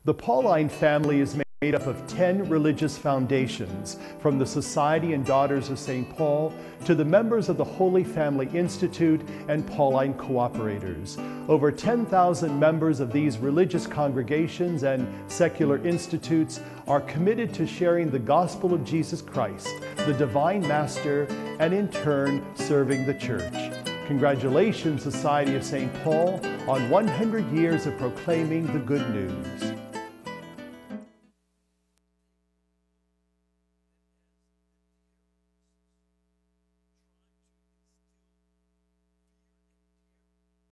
The Pauline family is made up of 10 religious foundations, from the Society and Daughters of St. Paul to the members of the Holy Family Institute and Pauline Cooperators. Over 10,000 members of these religious congregations and secular institutes are committed to sharing the gospel of Jesus Christ, the Divine Master, and in turn serving the Church. Congratulations, Society of St. Paul, on 100 years of proclaiming the good news.